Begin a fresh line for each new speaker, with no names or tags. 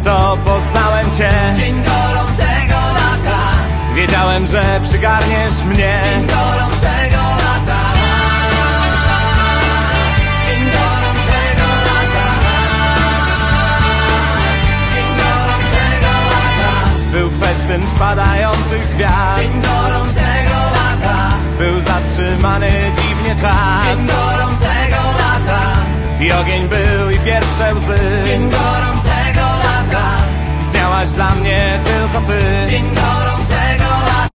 to poznałem cię.
Dzień gorącego lata.
Wiedziałem, że przygarniesz mnie.
Dzień gorącego lata. Dzień gorącego lata. Dzień gorącego lata.
Był festyn spadających gwiazd.
Dzień gorącego lata.
Był zatrzymany dziwnie czas.
Dzień gorącego lata.
I ogień był i pierwsze łzy.
Dzień gorącego lata.
Istniałaś dla mnie tylko ty.
Dzień gorącego lata.